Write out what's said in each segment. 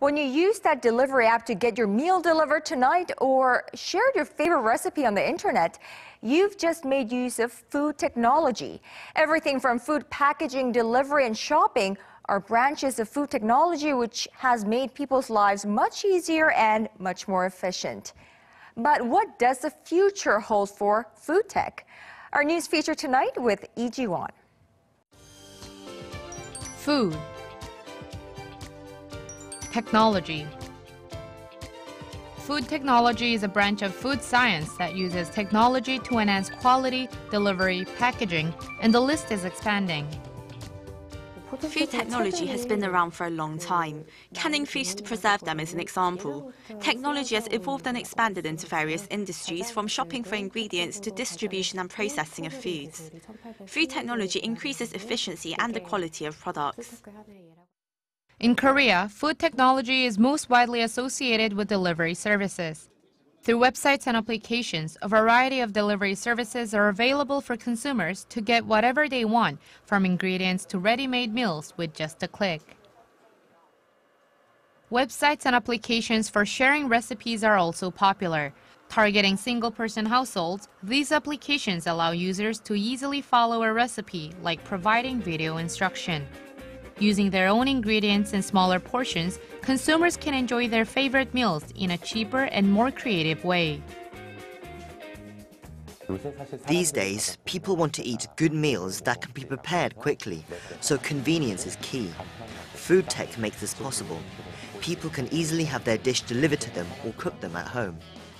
When you use that delivery app to get your meal delivered tonight or shared your favorite recipe on the internet, you've just made use of food technology. Everything from food packaging, delivery, and shopping are branches of food technology which has made people's lives much easier and much more efficient. But what does the future hold for food tech? Our news feature tonight with Lee Jiwon. Food. Technology. Food technology is a branch of food science that uses technology to enhance quality, delivery, packaging, and the list is expanding. Food technology has been around for a long time. Canning foods to preserve them is an example. Technology has evolved and expanded into various industries, from shopping for ingredients to distribution and processing of foods. Food technology increases efficiency and the quality of products. In Korea, food technology is most widely associated with delivery services. Through websites and applications, a variety of delivery services are available for consumers to get whatever they want, from ingredients to ready-made meals with just a click. Websites and applications for sharing recipes are also popular. Targeting single-person households, these applications allow users to easily follow a recipe, like providing video instruction. Using their own ingredients in smaller portions, consumers can enjoy their favorite meals in a cheaper and more creative way. These days, people want to eat good meals that can be prepared quickly, so convenience is key. Food tech makes this possible. People can easily have their dish delivered to them or cook them at home.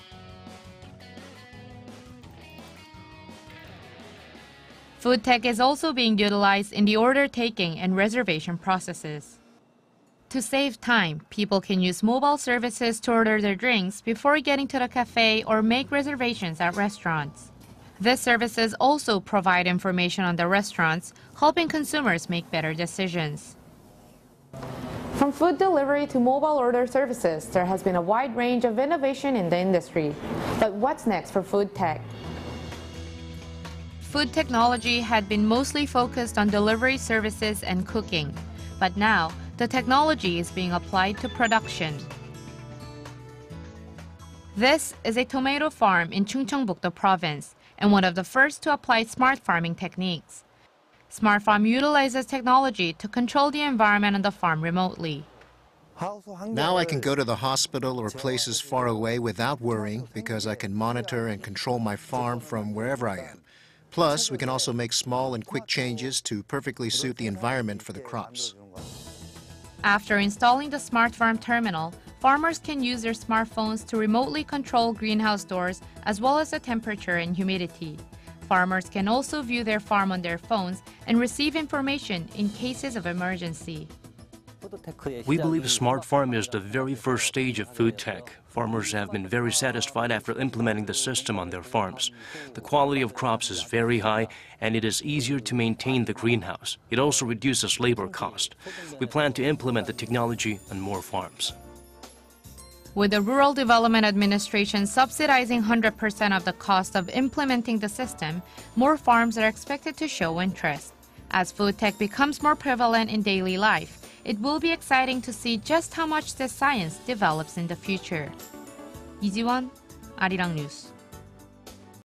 Food tech is also being utilized in the order-taking and reservation processes. To save time, people can use mobile services to order their drinks before getting to the cafe or make reservations at restaurants. These services also provide information on the restaurants, helping consumers make better decisions. From food delivery to mobile order services, there has been a wide range of innovation in the industry. But what's next for food tech? Food technology had been mostly focused on delivery services and cooking, but now the technology is being applied to production. This is a tomato farm in Chungcheongbuk-do province and one of the first to apply smart farming techniques. Smart Farm utilizes technology to control the environment on the farm remotely. Now I can go to the hospital or places far away without worrying because I can monitor and control my farm from wherever I am. Plus, we can also make small and quick changes to perfectly suit the environment for the crops. After installing the Smart Farm terminal, farmers can use their smartphones to remotely control greenhouse doors as well as the temperature and humidity. Farmers can also view their farm on their phones and receive information in cases of emergency. We believe Smart Farm is the very first stage of food tech. Farmers have been very satisfied after implementing the system on their farms. The quality of crops is very high, and it is easier to maintain the greenhouse. It also reduces labor cost. We plan to implement the technology on more farms. With the Rural Development Administration subsidizing 100% of the cost of implementing the system, more farms are expected to show interest. As food tech becomes more prevalent in daily life, it will be exciting to see just how much this science develops in the future. Lee Jiwon, Arirang News.